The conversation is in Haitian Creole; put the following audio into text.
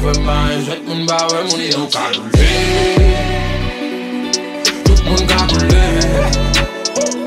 fè man, jwet moun ba wè moun yon ka boule. Tout moun ka boule.